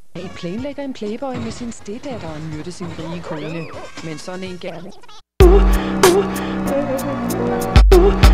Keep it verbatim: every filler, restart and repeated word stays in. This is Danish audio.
I planlægger en playboy med sin steddatter og myrde sin rige kone. Men sådan en gerne.